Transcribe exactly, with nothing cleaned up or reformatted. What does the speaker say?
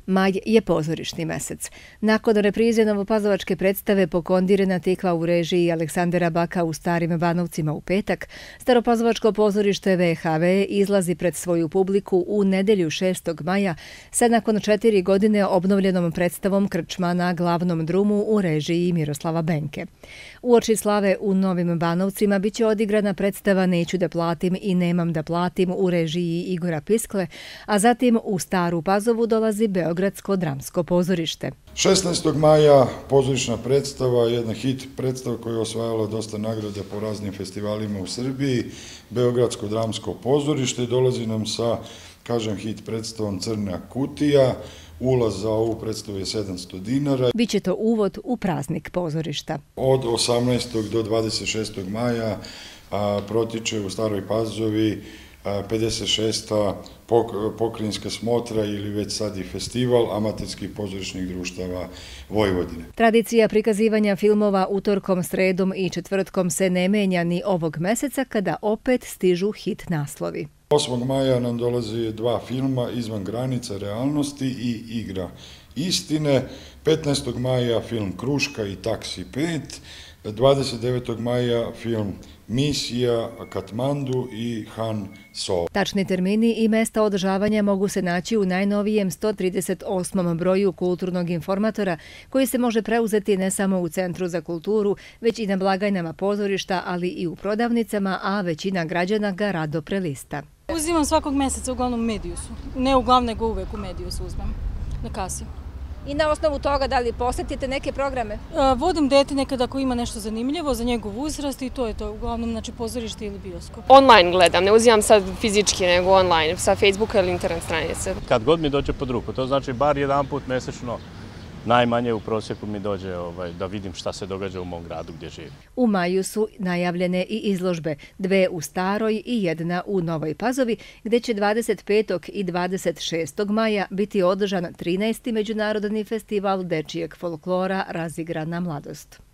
Maj je pozorišni mesec. Nakon reprize novopazovačke predstave Pokondirena tikva u režiji Aleksandra Baka u Starim Banovcima u petak, Staropazovačko pozorište V H V izlazi pred svoju publiku u nedelju šestog maja sa nakon četiri godine obnovljenom predstavom Krčma na glavnom drumu u režiji Miroslava Benke. Uoči slave u Novim Banovcima biće odigrana predstava Neću da platim i nemam da platim u režiji Igora Piskle, a zatim u Staru Pazovu dolazi Beogradsko dramsko pozorište. šesnaestog maja pozorišna predstava, jedna hit predstava koja je osvajala dosta nagrada po raznim festivalima u Srbiji, Beogradsko dramsko pozorište, dolazi nam sa, kažem, hit predstavom Crna kutija. Ulaz za ovu predstavu je sedamsto dinara. Biće to uvod u praznik pozorišta. Od osamnaestog do dvadeset šestog maja a, protiče u Staroj Pazovi a, pedeset šesta pok, pokrajinska smotra ili već sad i festival amaterskih pozorišnih društava Vojvodine. Tradicija prikazivanja filmova utorkom, sredom i četvrtkom se ne menja ni ovog meseca kada opet stižu hit naslovi. osmog maja nam dolazi dva filma, Izvan granica realnosti i Igra istine. petnaestog maja film Kruška i Taksi pet. dvadeset devetog maja film Misija, Katmandu i Han Solo. Tačni termini i mesta održavanja mogu se naći u najnovijem sto trideset osmom broju Kulturnog informatora, koji se može preuzeti ne samo u Centru za kulturu, već i na blagajnama pozorišta, ali i u prodavnicama, a većina građana ga rado prelista. Uzimam svakog meseca uglavnom u Mediusu. Ne uglavnom, nego uvek u Mediusu uzmem na kasi. I na osnovu toga da li posetite neke programe? Vodim dete nekada ako ima nešto zanimljivo za njegov uzrast i to je to, uglavnom znači pozorište ili bioskop. Online gledam, ne uzimam sad fizički nego online, sa Facebooka ili internet stranice. Kad god mi dođe pod ruku, to znači bar jedan put mesečno, najmanje u prosjeku mi dođe ovaj, da vidim šta se događa u mom gradu gdje živim. U maju su najavljene i izložbe, dve u Staroj i jedna u Novoj Pazovi, gdje će dvadeset petog i dvadeset šestog maja biti održan trinaesti Međunarodni festival dečijeg folklora Razigrana mladost.